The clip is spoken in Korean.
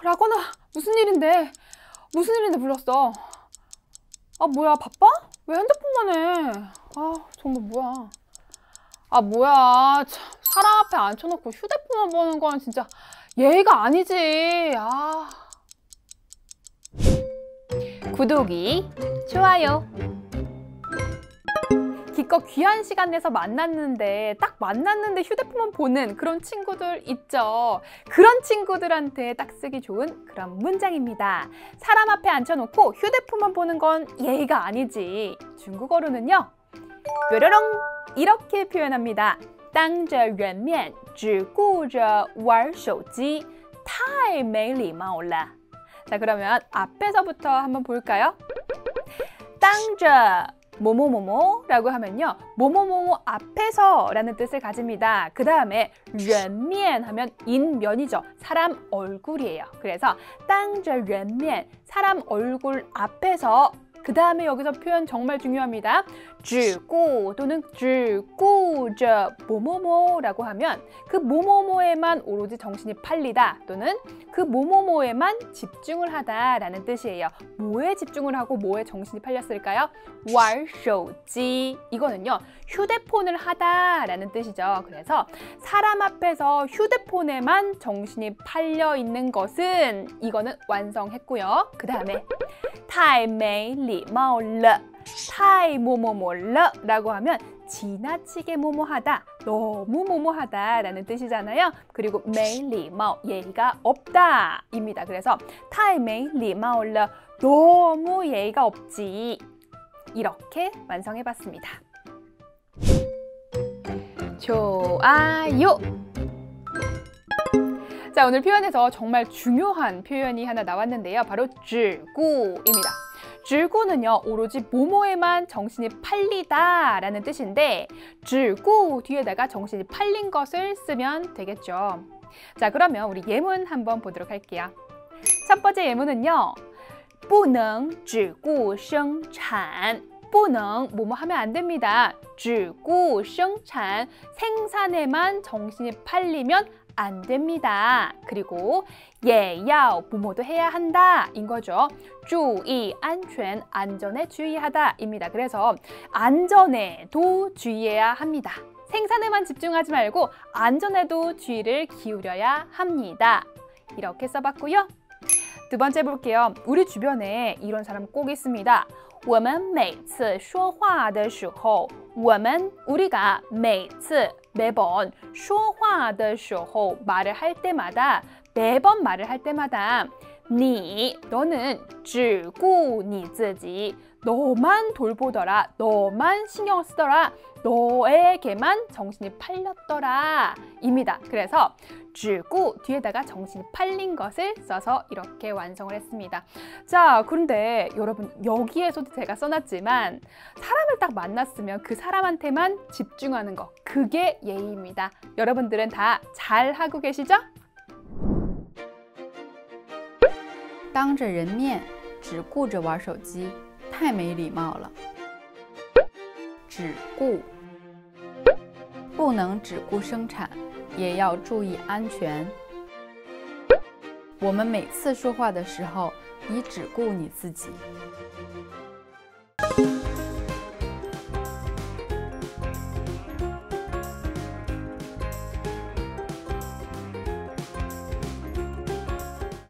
라거나, 무슨 일인데? 무슨 일인데 불렀어? 아, 뭐야, 바빠? 왜 핸드폰만 해? 아, 정말 뭐야. 아, 뭐야. 참, 사람 앞에 앉혀놓고 휴대폰만 보는 건 진짜 예의가 아니지. 아. 구독이, 좋아요. 기껏 귀한 시간 내서 만났는데 딱 만났는데 휴대폰만 보는 그런 친구들 있죠. 그런 친구들한테 딱 쓰기 좋은 그런 문장입니다. 사람 앞에 앉혀놓고 휴대폰만 보는 건 예의가 아니지. 중국어로는요, 뾰로롱 이렇게 표현합니다. 当着人面只顾着玩手机太没礼貌了. 자, 그러면 앞에서부터 한번 볼까요? 当着뭐뭐뭐뭐라고 하면요, 뭐뭐뭐뭐 앞에서 라는 뜻을 가집니다. 그 다음에 人面하면 인면이죠. 사람 얼굴이에요. 그래서 当着人面, 사람 얼굴 앞에서. 그 다음에 여기서 표현 정말 중요합니다. 只顾 또는 只顾着 뭐뭐뭐라고 하면 그 뭐뭐뭐에만 오로지 정신이 팔리다 또는 그 뭐뭐뭐에만 집중을 하다라는 뜻이에요. 뭐에 집중을 하고 뭐에 정신이 팔렸을까요? 玩手机 이거는요, 휴대폰을 하다라는 뜻이죠. 그래서 사람 앞에서 휴대폰에만 정신이 팔려 있는 것은, 이거는 완성했고요. 그 다음에 太没礼貌了, 太뭐뭐뭐了라고 하면 지나치게 뭐뭐하다, 너무 뭐뭐하다 라는 뜻이잖아요. 그리고 没礼貌, 예의가 없다 입니다. 그래서 太没礼貌了, 너무 예의가 없지. 이렇게 완성해봤습니다. 좋아요. 자, 오늘 표현에서 정말 중요한 표현이 하나 나왔는데요. 바로 只顾입니다. 只顾는요, 오로지 뭐뭐에만 정신이 팔리다 라는 뜻인데 只顾뒤에다가 정신이 팔린 것을 쓰면 되겠죠. 자, 그러면 우리 예문 한번 보도록 할게요. 첫 번째 예문은요, 不能只顾生产. 不能뭐뭐 하면 안 됩니다. 只顾生产, 생산에만 정신이 팔리면 안 됩니다. 그리고 也要 뭐뭐도 해야 한다 인 거죠. 注意安全, 안전에 주의하다 입니다. 그래서 안전에도 주의해야 합니다. 생산에만 집중하지 말고 안전에도 주의를 기울여야 합니다. 이렇게 써봤고요. 두 번째 볼게요. 우리 주변에 이런 사람 꼭 있습니다. 我们每次说话的时候, 我们 우리가 每次 매번 说话的时候 말을 할 때마다, 매번 말을 할 때마다 你 너는 只顾你自己, 너만 돌보더라, 너만 신경 쓰더라, 너에게만 정신이 팔렸더라 입니다. 그래서 只顾 뒤에다가 정신이 팔린 것을 써서 이렇게 완성을 했습니다. 자, 그런데 여러분, 여기에서도 제가 써놨지만 사람을 딱 만났으면 그 사람한테만 집중하는 거, 그게 예의입니다. 여러분들은 다 잘하고 계시죠? 当着人面只顾着玩手机太没礼貌了。只顾不能只顾生产，也要注意安全。我们每次说话的时候，你只顾你自己，